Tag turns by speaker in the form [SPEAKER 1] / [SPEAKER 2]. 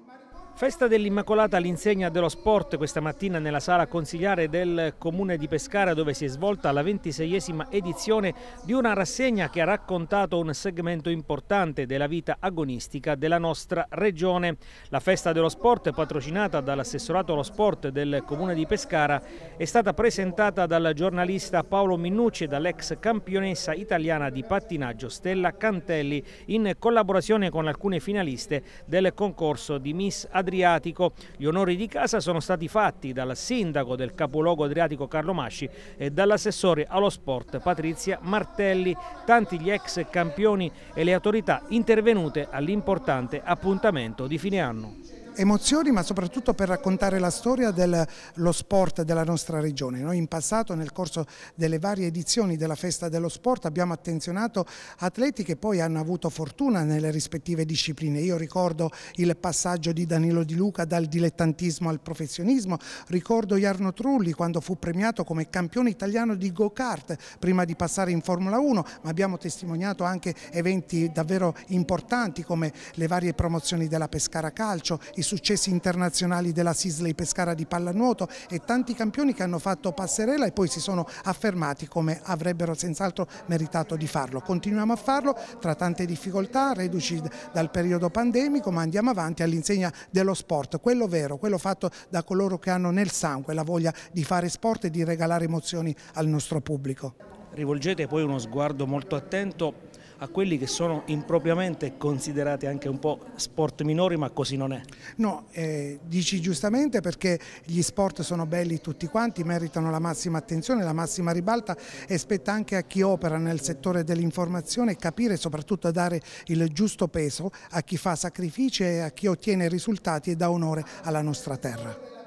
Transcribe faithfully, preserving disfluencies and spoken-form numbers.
[SPEAKER 1] Festa dell'Immacolata all'insegna dello sport questa mattina nella sala consigliare del Comune di Pescara, dove si è svolta la ventiseiesima edizione di una rassegna che ha raccontato un segmento importante della vita agonistica della nostra regione. La Festa dello Sport, patrocinata dall'assessorato allo sport del Comune di Pescara, è stata presentata dal giornalista Paolo Minnucci e dall'ex campionessa italiana di pattinaggio Stella Cantelli, in collaborazione con alcune finaliste del concorso di Miss Adriatico. Gli onori di casa sono stati fatti dal sindaco del capoluogo adriatico Carlo Masci e dall'assessore allo sport Patrizia Martelli, tanti gli ex campioni e le autorità intervenute all'importante appuntamento di fine anno.
[SPEAKER 2] Emozioni, ma soprattutto per raccontare la storia dello sport della nostra regione. Noi in passato, nel corso delle varie edizioni della Festa dello Sport, abbiamo attenzionato atleti che poi hanno avuto fortuna nelle rispettive discipline. Io ricordo il passaggio di Danilo Di Luca dal dilettantismo al professionismo, ricordo Jarno Trulli quando fu premiato come campione italiano di go-kart prima di passare in Formula uno, ma abbiamo testimoniato anche eventi davvero importanti come le varie promozioni della Pescara Calcio, i successi internazionali della Sisley Pescara di pallanuoto e tanti campioni che hanno fatto passerella e poi si sono affermati come avrebbero senz'altro meritato di farlo. Continuiamo a farlo tra tante difficoltà, reduci dal periodo pandemico, ma andiamo avanti all'insegna dello sport, quello vero, quello fatto da coloro che hanno nel sangue la voglia di fare sport e di regalare emozioni al nostro pubblico.
[SPEAKER 1] Rivolgete poi uno sguardo molto attento a quelli che sono impropriamente considerati anche un po' sport minori, ma così non è.
[SPEAKER 2] No, eh, dici giustamente, perché gli sport sono belli tutti quanti, meritano la massima attenzione, la massima ribalta e spetta anche a chi opera nel settore dell'informazione capire e soprattutto dare il giusto peso a chi fa sacrifici e a chi ottiene risultati e dà onore alla nostra terra.